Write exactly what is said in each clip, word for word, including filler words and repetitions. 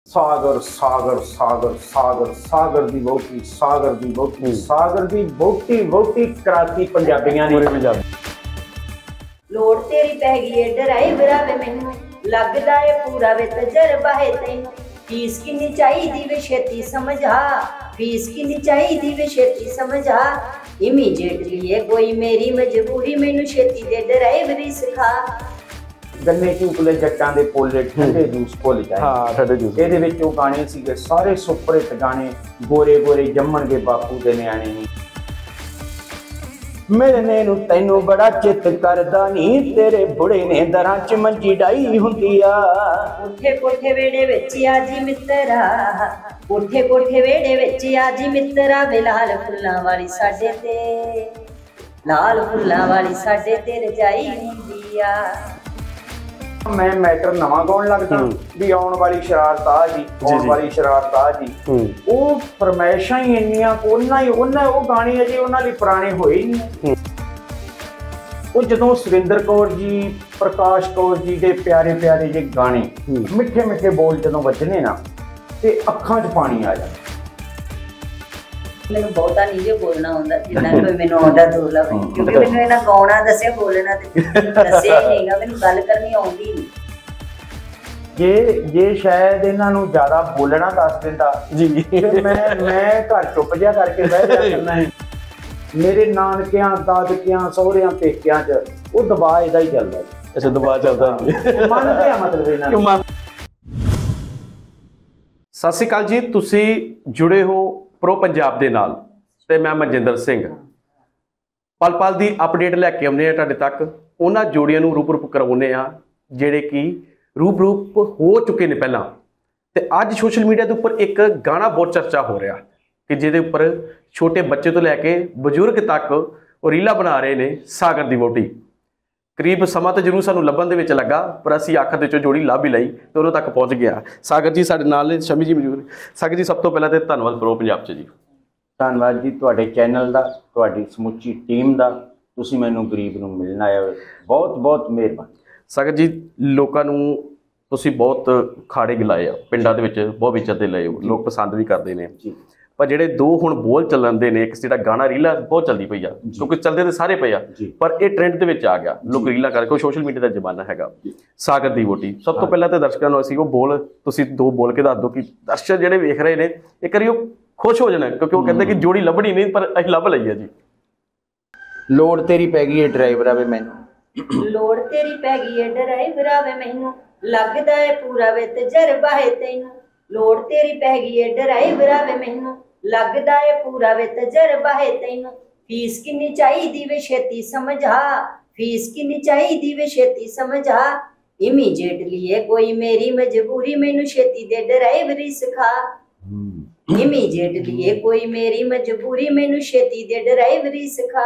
सागर सागर सागर सागर सागर दी वोटी सागर दी वोटी सागर दी वोटी वोटी कराती पंजाबियां ने पंजाब लोड़ तेरी पै गई है ड्राइवरा वे मैनू लगदा है पूरा वे तजर्बा है तैनू फीस किन्नी चाहिदी वे छेती समझा फीस किन्नी चाहिदी वे छेती समझा इमीडिएटली है कोई मेरी मजबूरी मैनू छेती दे ड्राइवरी सिखा गन्ने चूकले जट्टां दे पोले ठंडे जूस भुल जाए हाँ ठंडे जूस ਇਹਦੇ ਵਿੱਚ ਉਹ ਗਾਣੇ ਸੀਗੇ ਸਾਰੇ ਸੁਪਰ ਹਿੱਟ ਗਾਣੇ ਗੋਰੇ ਗੋਰੇ ਜੰਮਣਗੇ ਬਾਪੂ ਦੇ ਨਿਆਣੇ ਨਹੀਂ ਮਿਲਨੇ ਨੂੰ ਤੈਨੂੰ ਬੜਾ ਚਿੱਤ ਕਰਦਾ ਨਹੀਂ ਤੇਰੇ ਬੁੜੇ ਨੇ ਦਰਾਂ ਚ ਮੰਜੀ ਡਾਈ ਹੁੰਦੀ ਆ ਕੋਠੇ ਕੋਠੇ ਵੇੜੇ ਵਿੱਚ ਆਜੀ ਮਿੱਤਰਾ ਕੋਠੇ ਕੋਠੇ ਵੇੜੇ ਵਿੱਚ ਆਜੀ ਮਿੱਤਰਾ ਵੇ ਲਾਲ ਫੁੱਲਾਂ ਵਾਲੀ ਸਾਡੇ ਤੇ ਲਾਲ ਫੁੱਲਾਂ ਵਾਲੀ ਸਾਡੇ ਤੇ ਰਜਾਈ ਹੁੰਦੀ ਆ मैं मैटर नवा गाउन लगदा भी आउण वाली शरारत आ जी आउण वाली शरारत आ जी वो फरमाइशां ही इन्नियां कोना ही उन्ना वो गाने अजे उन्हां लई पुराने होए ही नहीं वो जदों सुरिंदर कौर जी प्रकाश कौर जी दे प्यारे प्यारे जे गाने मिठे मिठे बोल जदों वजने ना ते अखां च पानी आ जांदा मैनू बहुता नहीं जो बोलना होंदा जिन्ना कोई मैनू आउंदा दूर ला क्योंकि मैनू इन्हां गाउणा दस्सिया बोलना ते दस्सिया ही नहींगा मैनू गल करनी आउंदी नहीं जे जे शायद इन्हां नू ज्यादा बोलना दस दिंदा जी मैं मैं घर चुप जिहा करके बह जा करना है मेरे नानकियां दादकियां सहुरियां पेकियां च वो दबाਅ इहदा ही चलदा अच्छा दबाਅ चलदा मनदे आ मतलब इन्हां सत श्री अकाल जी तुसी जुड़े हो प्रो पंजाब दे नाल ते मैं मनजिंदर सिंह पल पल दी अपडेट लैके आउने आ तुहाडे तक उन्हां जोड़ियां नूं रूप रूप करवाउने आ जिहड़े कि रूप रूप हो चुके ने पहलां ते अज सोशल मीडिया के उपर एक गाना बहुत चर्चा हो रहा कि जिहदे उपर छोटे बच्चे तो लैके बजुर्ग तक वो रीला बना रहे ने सागर दी वोटी करीब समा तो जरूर सानू लभन दे विच लगा पर असीं आखर दे चों जोड़ी लभ ही लई ते उन्हों तक पहुँच गया सागर जी साडे नाल शमी जी मौजूद सागर जी सब तो पहला तो धन्नवाद प्रो पंजाब च जी धन्नवाद जी तुहाडे चैनल दा तुहाडी समुची टीम दा तुसीं मैनूं गरीब नूं मिलण आए हो बहुत बहुत मेहरबानी सागर जी लोकां नूं तुसीं बहुत खाड़े गिलाए आ पिंडां दे विच बहुत विचरदे लए हो लोग पसंद भी करदे ने जी पर ਜਿਹੜੇ ਦੋ ਹੁਣ ਬੋਲ ਚੱਲਣਦੇ ਨੇ ਇੱਕ ਜਿਹੜਾ ਗਾਣਾ ਰੀਲਾ ਬਹੁਤ ਚੱਲਦੀ ਪਈ ਆ ਕਿਉਂਕਿ ਚੱਲਦੇ ਤੇ ਸਾਰੇ ਪਏ ਆ ਪਰ ਇਹ ਟ੍ਰੈਂਡ ਦੇ ਵਿੱਚ ਆ ਗਿਆ ਲੋਕ ਰੀਲਾ ਕਰਕੇ ਸੋਸ਼ਲ ਮੀਡੀਆ ਦਾ ਜ਼ਮਾਨਾ ਹੈਗਾ ਸਾਗਰ ਦੀ ਵੋਟੀ ਸਭ ਤੋਂ ਪਹਿਲਾਂ ਤੇ ਦਰਸ਼ਕਾਂ ਨੂੰ ਅਸੀਂ ਉਹ ਬੋਲ ਤੁਸੀਂ ਦੋ ਬੋਲ ਕੇ ਦੱਸ ਦਿਓ ਕਿ ਦਰਸ਼ਕ ਜਿਹੜੇ ਵੇਖ ਰਹੇ ਨੇ ਇੱਕ ਵਾਰੀ ਉਹ ਖੁਸ਼ ਹੋ ਜਾਣਾ ਕਿਉਂਕਿ ਉਹ ਕਹਿੰਦੇ ਕਿ ਜੋੜੀ ਲੱਭਣੀ ਨਹੀਂ ਪਰ ਅਸੀਂ ਲੱਭ ਲਈ ਆ ਜੀ ਲੋੜ ਤੇਰੀ ਪੈ ਗਈ ਹੈ ਡਰਾਈਵਰਾ ਵੇ ਮੈਨੂੰ ਲੋੜ ਤੇਰੀ ਪੈ ਗਈ ਹੈ ਡਰਾਈਵਰਾ ਵੇ ਮੈਨੂੰ ਲੱਗਦਾ ਹੈ ਪੂਰਾ ਵੇ ਤਜਰਬਾ ਹੈ ਤੈਨੂੰ ਲੋੜ ਤੇਰੀ ਪੈ ਗਈ ਹੈ ਡਰਾਈਵਰਾ ਵੇ ਮੈਨੂੰ लगदा है पूरा वे तजर्बा है तैनू फीस किन्नी चाहिदी वे छेती समझा फीस किन्नी चाहिदी वे छेती समझा इमीडिएटली है कोई मेरी मजबूरी मैनू छेती दे ड्राइवरी सिखा इमीडिएटली है कोई मेरी मजबूरी मैनू छेती दे ड्राइवरी सिखा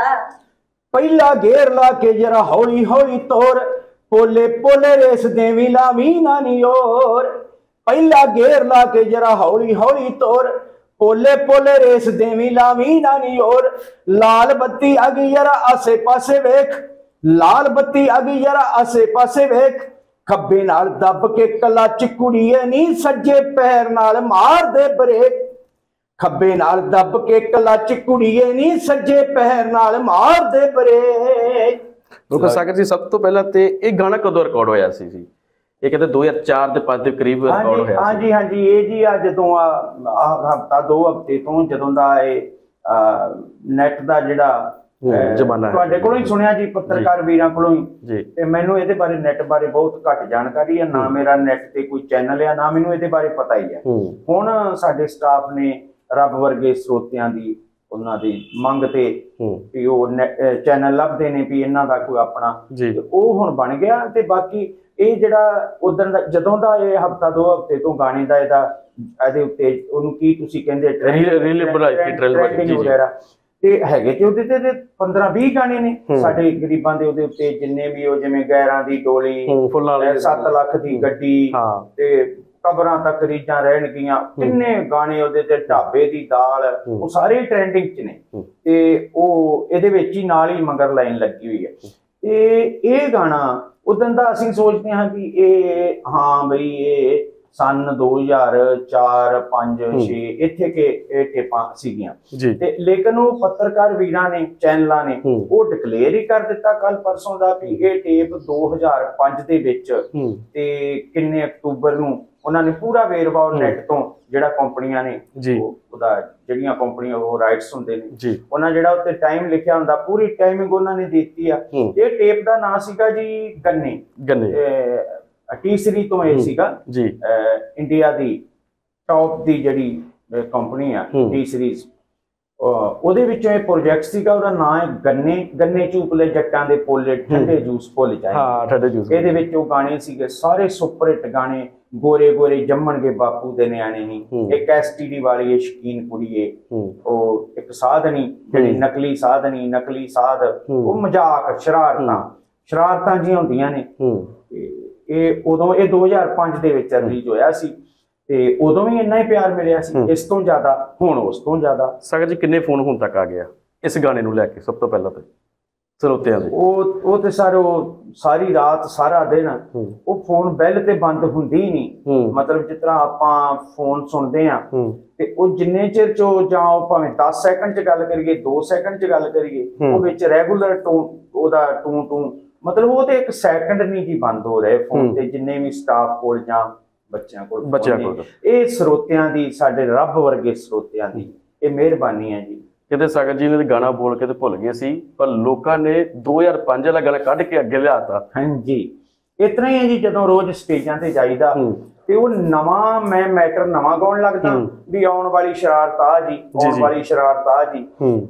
पहला गेर ला के जरा हौली हौली तोर पोले पोले रेस देवी लावी नानी और पहला गेर ला के जरा हौली हौली तोर पोले पोले रेस देवी लावी नानी और लाल बत्ती आ गई जरा आसे पासे वेख लाल बत्ती आ गई जरा आसे पासे वेख खब्बे नाल दब के क्लच कुड़िए नी सज्जे पैर नाल मार दे ब्रेक खब्बे नाल दब के क्लच कुड़िए नी सज्जे पैर नाल मार दे ब्रेक बिल्कुल सागर जी सब तो पहला ते ये गाना कदों रिकॉर्ड होया सी जी ਇਹ ਕਹਿੰਦੇ ਦੋ ਹਜ਼ਾਰ ਚਾਰ ਦੇ ਪੰਜ ਦੇ ਕਰੀਬ ਰਿਕਾਰਡ ਹੋਇਆ ਹਾਂ ਜੀ ਹਾਂ ਜੀ ਇਹ ਜੀ ਆ ਜਦੋਂ ਆ ਹਫਤਾ ਦੋ ਹਫਤੇ ਤੋਂ ਜਦੋਂ ਦਾ ਇਹ ਨੈਟ ਦਾ ਜਿਹੜਾ ਜ਼ਮਾਨਾ ਤੁਹਾਡੇ ਕੋਲੋਂ ਹੀ ਸੁਣਿਆ ਜੀ ਪੱਤਰਕਾਰ ਵੀਰਾਂ ਕੋਲੋਂ ਹੀ ਤੇ ਮੈਨੂੰ ਇਹਦੇ ਬਾਰੇ ਨੈਟ ਬਾਰੇ ਬਹੁਤ ਘੱਟ ਜਾਣਕਾਰੀ ਹੈ ਨਾ ਮੇਰਾ ਨੈਟ ਤੇ ਕੋਈ ਚੈਨਲ ਆ ਨਾ ਮੈਨੂੰ ਇਹਦੇ ਬਾਰੇ ਪਤਾ ਹੀ ਹੈ ਹੁਣ ਸਾਡੇ ਸਟਾਫ ਨੇ ਰੱਬ ਵਰਗੇ ਸਰੋਤਿਆਂ ਦੀ ਉਹਨਾਂ ਦੀ ਮੰਗ ਤੇ ਵੀ ਉਹ ਚੈਨਲ ਲੱਭਦੇ ਨੇ ਵੀ ਇਹਨਾਂ ਦਾ ਕੋਈ ਆਪਣਾ ਉਹ ਹੁਣ ਬਣ ਗਿਆ ਤੇ ਬਾਕੀ ਇਹ ਜਿਹੜਾ ਉਦੋਂ ਦਾ ਜਦੋਂ ਦਾ ਇਹ ਹਫਤਾ ਦੋ ਹਫਤੇ ਤੋਂ ਗਾਣੇ ਦਾ ਇਹਦਾ ਇਹਦੇ ਉੱਤੇ ਉਹਨੂੰ ਕੀ ਤੁਸੀਂ ਕਹਿੰਦੇ ਰੀਲ ਬਣਾਈ ਟ੍ਰੈਂਡ ਵਗੈਰਾ ਤੇ ਹੈਗੇ ਤੇ ਉਹਦੇ ਤੇ ਪੰਦਰਾਂ ਵੀਹ ਗਾਣੇ ਨੇ ਸਾਡੇ ਗਰੀਬਾਂ ਦੇ ਉਹਦੇ ਉੱਤੇ ਜਿੰਨੇ ਵੀ ਉਹ ਜਿਵੇਂ ਗੈਰਾਂ ਦੀ ਡੋਲੀ ਸੱਤ ਲੱਖ ਦੀ ਗੱਡੀ ਤੇ ਕਬਰਾਂ ਤੱਕ ਰੀਜਾਂ ਰਹਿਣਗੀਆਂ ਕਿੰਨੇ ਗਾਣੇ ਉਹਦੇ ਤੇ ਢਾਬੇ ਦੀ ਦਾਲ ਉਹ ਸਾਰੇ ਟ੍ਰੈਂਡਿੰਗ ਚ ਨੇ ਤੇ ਉਹ ਇਹਦੇ ਵਿੱਚ ਹੀ ਨਾਲ ਹੀ ਮਗਰ ਲਾਈਨ ਲੱਗੀ ਹੋਈ ਹੈ ਤੇ ਇਹ ਗਾਣਾ ਉਦੋਂ ਦਾ ਅਸੀਂ ਸੋਚਦੇ ਹਾਂ ਕਿ ਇਹ ਹਾਂ ਬਈ ਇਹ ਸਨ ਦੋ ਹਜ਼ਾਰ ਚਾਰ ਪੰਜ ਛੇ ਇੱਥੇ ਕਿ ਇਹ ਟੇਪਾਂ ਸੀਗੀਆਂ ਜੀ ਤੇ ਲੇਕਿਨ ਉਹ ਪੱਤਰਕਾਰ ਵੀਰਾਂ ਨੇ ਚੈਨਲਾਂ ਨੇ ਉਹ ਡਿਕਲੇਅਰ ਹੀ ਕਰ ਦਿੱਤਾ ਕੱਲ ਪਰਸੋਂ ਦਾ ਵੀ ਇਹ ਟੇਪ ਦੋ ਹਜ਼ਾਰ ਪੰਜ ਦੇ ਵਿੱਚ ਤੇ ਕਿੰਨੇ ਅਕਤੂਬਰ ਨੂੰ ਉਹਨਾਂ ਨੇ ਪੂਰਾ ਵੇਰਵਾ ਨੈਟ ਤੋਂ ਜਿਹੜਾ ਕੰਪਨੀਆਂ ਨੇ ਉਹਦਾ ਜਿਹੜੀਆਂ ਕੰਪਨੀਆਂ ਉਹ ਰਾਈਟਸ ਹੁੰਦੇ ਨੇ ਉਹਨਾਂ ਜਿਹੜਾ ਉੱਤੇ ਟਾਈਮ ਲਿਖਿਆ ਹੁੰਦਾ ਪੂਰੀ ਟਾਈਮਿੰਗ ਉਹਨਾਂ ਨੇ ਦਿੱਤੀ ਆ। ਇਹ ਟੇਪ ਦਾ ਨਾਂ ਸੀਗਾ ਜੀ ਗੰਨੇ ਗੰਨੇ ਤੀਸਰੀ ਤੋਂ ਇਹ ਸੀਗਾ ਜੀ ਇੰਡੀਆ ਦੀ ਟੌਪ ਦੀ ਜਿਹੜੀ ਕੰਪਨੀ ਆ ਟੀ ਸੀਰੀਜ਼ ਉਹਦੇ ਵਿੱਚੋਂ ਇਹ ਪ੍ਰੋਜੈਕਟ ਸੀਗਾ ਉਹਦਾ ਨਾਂ ਹੈ ਗੰਨੇ ਗੰਨੇ ਚੂਪਲੇ ਜੱਟਾਂ ਦੇ ਪੋਲੇ ਠੰਡੇ ਜੂਸ ਭੁੱਲ ਜਾਏ। ਹਾਂ ਠੰਡੇ ਜੂਸ ਇਹਦੇ ਵਿੱਚ ਉਹ ਗਾਣੇ ਸੀਗੇ ਸਾਰੇ ਸੁਪਰ ਹਿੱਟ ਗਾਣੇ ਗੋਰੇ ਗੋਰੇ ਜੰਮਣਗੇ ਬਾਪੂ ਦੇ ਨਿਆਣੇ ਨਹੀਂ ਇੱਕ ਐਸਟੀਡੀ ਵਾਲੀ ਇਹ ਸ਼ਕੀਨ ਕੁੜੀਏ ਉਹ ਇੱਕ ਸਾਧਨੀ ਜਿਹੜੀ ਨਕਲੀ ਸਾਧਨੀ ਨਕਲੀ ਸਾਧ ਉਹ ਮਜ਼ਾਕ ਸ਼ਰਾਰਤਾਂ ਸ਼ਰਾਰਤਾਂ ਜਿਹੀਆਂ ਹੁੰਦੀਆਂ ਨੇ। ਇਹ ਉਦੋਂ ਇਹ ਦੋ ਹਜ਼ਾਰ ਪੰਜ ਦੇ ਵਿੱਚ ਰਿਲੀਜ਼ ਹੋਇਆ ਸੀ ਤੇ ਉਦੋਂ ਵੀ ਇੰਨਾ ਹੀ ਪਿਆਰ ਮਿਲਿਆ ਸੀ ਇਸ ਤੋਂ ਜ਼ਿਆਦਾ ਹੁਣ ਉਸ ਤੋਂ ਜ਼ਿਆਦਾ। ਸਾਗਰ ਜੀ ਕਿੰਨੇ ਫੋਨ ਹੁਣ ਤੱਕ ਆ ਗਿਆ ਇਸ ਗਾਣੇ ਨੂੰ ਲੈ ਕੇ ਸਭ ਤੋਂ ਪਹਿਲਾਂ ਤਾਂ ਸਰੋਤਿਆਂ ਦੇ? ਉਹ ਉਹ ਤੇ ਸਰ ਉਹ ਸਾਰੀ ਰਾਤ ਸਾਰਾ ਦਿਨ ਉਹ ਫੋਨ ਬੈਲ ਤੇ ਬੰਦ ਹੁੰਦੀ ਹੀ ਨਹੀਂ। ਮਤਲਬ ਜਿਸ ਤਰ੍ਹਾਂ ਆਪਾਂ ਫੋਨ ਸੁਣਦੇ ਆ ਤੇ ਉਹ ਜਿੰਨੇ ਚਿਰ ਚ ਜਾਂ ਉਹ ਭਾਵੇਂ ਦਸ ਸੈਕਿੰਡ ਚ ਗੱਲ ਕਰੀਏ ਦੋ ਸੈਕਿੰਡ ਚ ਗੱਲ ਕਰੀਏ ਉਹ ਵਿੱਚ ਰੈਗੂਲਰ ਟੂ ਉਹਦਾ ਟੂ ਟੂ ਮਤਲਬ ਉਹ ਤੇ ਇੱਕ ਸੈਕਿੰਡ ਨਹੀਂ ਜੀ ਬੰਦ ਹੋ ਰਹੇ ਫੋਨ ਤੇ ਜਿੰਨੇ ਵੀ ਸਟਾਫ ਕੋਲ ਜਾਂ ਬੱਚਿਆਂ ਕੋਲ ਬੱਚਿਆਂ ਕੋਲ। ਇਹ ਸਰੋਤਿਆਂ ਦੀ ਸਾਡੇ ਰੱਬ ਵਰਗੇ ਸਰੋਤਿਆਂ ਦੀ ਇਹ ਮਿਹਰਬਾਨੀ ਹੈ ਜੀ। ਕਹਿੰਦੇ ਸਾਗਰ ਜੀ ਨੇ ਗਾਣਾ ਬੋਲ ਕੇ ਤੇ ਭੁੱਲ ਗਏ ਸੀ ਪਰ ਲੋਕਾਂ ਨੇ ਦੋ ਹਜ਼ਾਰ ਪੰਜ ਵਾਲਾ ਗਾਣਾ ਕੱਢ ਕੇ ਅੱਗੇ ਲਿਆਤਾ। ਹਾਂਜੀ ਇਤਨਾ ਹੀ ਹੈ ਜੀ ਜਦੋਂ ਰੋਜ਼ ਸਟੇਜਾਂ ਤੇ ਜਾਈਦਾ ਤੇ ਉਹ ਨਵਾਂ ਮੈਂ ਮੈਟਰ ਨਵਾਂ ਗਾਉਣ ਲੱਗਦਾ ਵੀ ਆਉਣ ਵਾਲੀ ਸ਼ਰਾਰਤ ਆ ਜੀ ਆਉਣ ਵਾਲੀ ਸ਼ਰਾਰਤ ਆ ਜੀ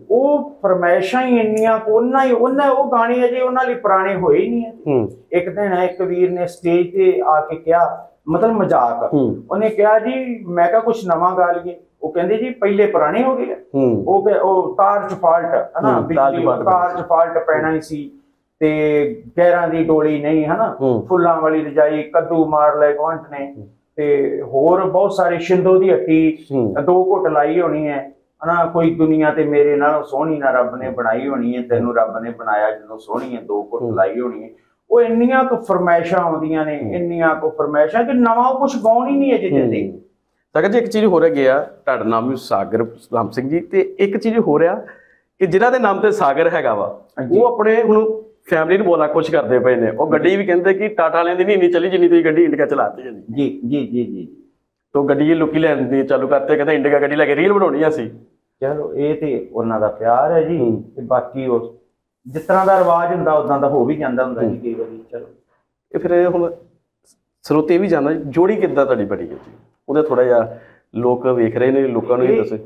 ਉਹ ਫਰਮਾਇਸ਼ਾਂ ਹੀ ਇੰਨੀਆਂ ਉਹਨਾਂ ਹੀ ਉਹਨਾਂ ਉਹ ਗਾਣੇ ਅਜੇ ਉਹਨਾਂ ਲਈ ਪੁਰਾਣੇ ਹੋਏ ਹੀ ਨਹੀਂ ਹੈ। ਇੱਕ ਦਿਨ ਇੱਕ ਵੀਰ ਨੇ ਸਟੇਜ ਤੇ ਆ ਕੇ ਕਿਹਾ ਮਤਲਬ ਮਜ਼ਾਕ ਉਹਨੇ ਕਿਹਾ ਜੀ ਮੈਂ ਕਿਹਾ ਕੁਛ ਨਵਾਂ ਗਾ ਲਈਏ ਉਹ ਕਹਿੰਦੇ ਜੀ ਪਹਿਲੇ ਪੁਰਾਣੇ ਹੋ ਗਏ ਉਹ ਉਹ ਤਾਰ ਚ ਫਾਲਟ ਹਨਾ ਬਿਜਲੀ ਤਾਰ ਚ ਫਾਲਟ ਪੈਣਾ ਹੀ ਸੀ ਤੇ ਗੈਰਾਂ ਦੀ ਡੋਲੀ ਨਹੀਂ ਹਨਾ ਫੁੱਲਾਂ ਵਾਲੀ ਰਜਾਈ ਕੱਦੂ ਮਾਰ ਲੈ ਗਵੰਟ ਨੇ ਤੇ ਹੋਰ ਬਹੁਤ ਸਾਰੇ ਸ਼ਿੰਦੋ ਦੀ ਹੱਟੀ ਦੋ ਘੁੱਟ ਲਾਈ ਹੋਣੀ ਹੈ ਹਨਾ ਕੋਈ ਦੁਨੀਆ ਤੇ ਮੇਰੇ ਨਾਲੋਂ ਸੋਹਣੀ ਨਾ ਰੱਬ ਨੇ ਬਣਾਈ ਹੋਣੀ ਹੈ ਤੈਨੂੰ ਰੱਬ ਨੇ ਬਣਾਇਆ ਜਦੋਂ ਸੋਹਣੀ ਹੈ ਦੋ ਘੁੱਟ ਲਾਈ ਹੋਣੀ ਹੈ। ਉਹ ਇੰਨੀਆਂ ਕੁ ਫਰਮਾਇਸ਼ਾਂ ਆਉਂਦੀਆਂ ਨੇ ਇੰਨੀਆਂ ਕੁ ਫਰਮਾਇਸ਼ਾਂ ਕਿ ਨਵਾਂ ਕੁਛ ਗਾਉਣ ਹੀ ਨਹੀਂ ਅਜੇ ਦਿੰਦੇ। ਸਾਗਰ ਜੀ ਇੱਕ ਚੀਜ਼ ਹੋ ਗਿਆ ਤੁਹਾਡਾ ਨਾਮ ਸਾਗਰ ਰਾਮ ਸਿੰਘ ਜੀ ਤੇ ਇੱਕ ਚੀਜ਼ ਹੋ ਰਿਹਾ ਕਿ ਜਿਨ੍ਹਾਂ ਦੇ ਨਾਮ ਤੇ ਸਾਗਰ ਹੈਗਾ ਵਾ ਉਹ ਆਪਣੇ ਹੁਣ ਫੈਮਿਲੀ ਨੂੰ ਬੋਲਣਾ ਕੁਛ ਕਰਦੇ ਪਏ ਨੇ ਉਹ ਗੱਡੀ ਵੀ ਕਹਿੰਦੇ ਕਿ ਟਾਟਾ ਵਾਲਿਆਂ ਦੀ ਨਹੀਂ ਇੰਨੀ ਚੱਲੀ ਜਿੰਨੀ ਤੁਸੀਂ ਗੱਡੀ ਇੰਡੀਕਾ ਚਲਾਤੀ ਹੈ ਜੀ ਜੀ ਜੀ ਜੀ ਤੋ ਗੱਡੀ ਲੋਕੀ ਲੈਣ ਦੀ ਚਾਲੂ ਕਰਤੇ ਕਹਿੰਦੇ ਇੰਡੀਕਾ ਗੱਡੀ ਲੈ ਕੇ ਰੀਲ ਬਣਾਉਣੀ ਆ ਸੀ। ਚਲੋ ਇਹ ਤੇ ਉਹਨਾਂ ਦਾ ਪਿਆਰ ਹੈ ਜੀ ਤੇ ਬਾਕੀ ਉਹ ਜਿਸ ਤਰ੍ਹਾਂ ਦਾ ਰਿਵਾਜ ਹੁੰਦਾ ਉਦਾਂ ਦਾ ਹੋ ਵੀ ਜਾਂਦਾ ਹੁੰਦਾ ਜੀ ਕਈ ਵਾਰੀ। ਚਲੋ ਇਹ ਫਿਰ ਹੁਣ ਸਰੋਤੇ ਵੀ ਜਾਂਦਾ ਜੋੜੀ ਕਿੱਦਾਂ ਤੁਹਾਡੀ ਬਣੀ ਹੈ ਜੀ ਉਹਦਾ ਥੋੜਾ ਜਿਹਾ ਲੋਕ ਵੇਖ ਰਹੇ ਨੇ ਲੋਕਾਂ ਨੂੰ ਇਹ ਦੱਸੇ।